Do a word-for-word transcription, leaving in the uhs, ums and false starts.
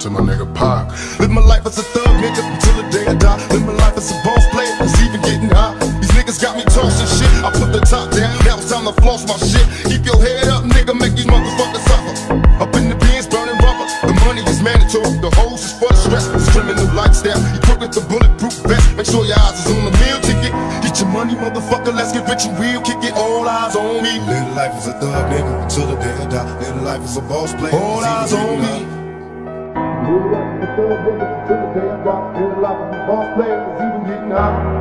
to my nigga Pac. Live my life as a thug nigga until the day I die. Live my life as a boss player, it's even getting high. These niggas got me tossing shit, I put the top down, now it's time to floss my shit. Keep your head up nigga, make these motherfuckers suffer. Up in the bins burning rubber, the money is mandatory. The hoes is for the stress, it's criminal lifestyle. You put with the bulletproof vest, make sure your eyes is on the meal ticket. Get your money motherfucker, let's get rich and real, kick it, all eyes on me. Live life as a thug nigga until the day I die. Live life as a boss player, all eyes on me. Live life as a thug nigga until the day I die. Live life as a boss player, it's even getting high.